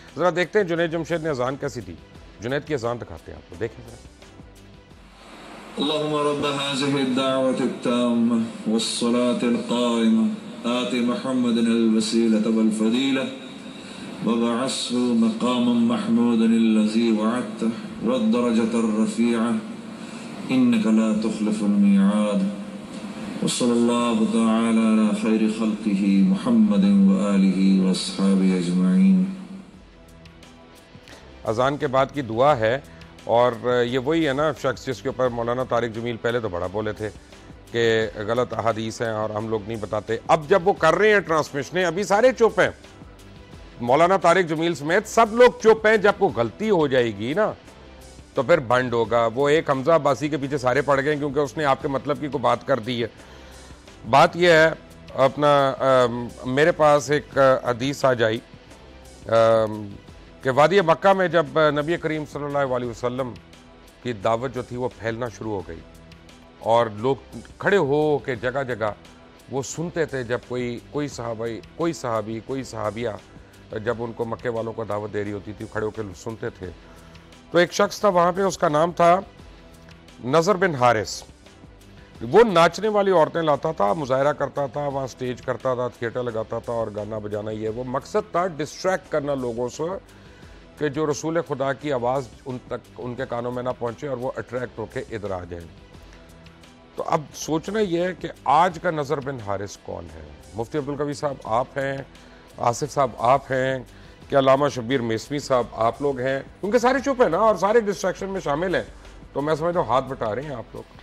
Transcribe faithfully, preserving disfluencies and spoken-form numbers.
ज़रा देखते हैं जुनैद जमशेद ने अजान कैसी दी। जुनैद की अजान दिखाते हैं आपको, देखें ज़रा। अल्लाहुम्मा रब्ब हाज़िहि दावत अत्ताम्मा वस्सलातिल क़ाइमा आति मुहम्मदन अल-वसीलत वल फ़दीला वबअसहु मक़ामन महमूदन अल्लज़ी वअदतहु वद-दरजतर रफ़ीअ इन्नका ला तुख़्लिफ़ुल मिआद वस्सल्लल्लाहु तआला अला ख़ैरि ख़ल्क़िही मुहम्मदिन व आलिही व अस्हाबिही अजमईन। अजान के बाद की दुआ है, और ये वही है ना शख्स जिसके ऊपर मौलाना तारिक जमील पहले तो बड़ा बोले थे कि गलत अहादीस हैं और हम लोग नहीं बताते। अब जब वो कर रहे हैं ट्रांसमिशनें, अभी सारे चुप हैं, मौलाना तारिक जमील समेत सब लोग चुप हैं। जब कोई गलती हो जाएगी ना तो फिर बंड होगा। वो एक हमजा अब्बासी के पीछे सारे पड़ गए क्योंकि उसने आपके मतलब की कोई बात कर दी है। बात यह है, अपना आ, मेरे पास एक हदीस आ जाई कि वादी मक्का में जब नबी करीम सल्लल्लाहु अलैहि वसल्लम की दावत जो थी वो फैलना शुरू हो गई और लोग खड़े हो के जगह जगह वो सुनते थे। जब कोई कोई सहाबी कोई सहाबी कोई सहाबिया जब उनको मक्के वालों को दावत दे रही होती थी, खड़े होकर सुनते थे। तो एक शख्स था वहाँ पे, उसका नाम था नज़र बिन हारिस। वो नाचने वाली औरतें लाता था, मुजाहरा करता था, वहाँ स्टेज करता था, थिएटर लगाता था और गाना बजाना। ये वो मकसद था डिस्ट्रैक्ट करना लोगों से कि जो रसूल खुदा की आवाज़ उन तक उनके कानों में ना पहुँचे और वो अट्रैक्ट होके इधर आ जाए। तो अब सोचना यह है कि आज का नज़र बिन हारिस कौन है? मुफ्ती अब्दुल कवी साहब आप हैं, आसिफ साहब आप हैं, कि अल्लामा शब्बीर मेसवी साहब आप लोग हैं, क्योंकि सारे चुप हैं ना और सारे डिस्ट्रैक्शन में शामिल हैं। तो मैं समझता हूँ हाथ बटा रहे हैं आप लोग।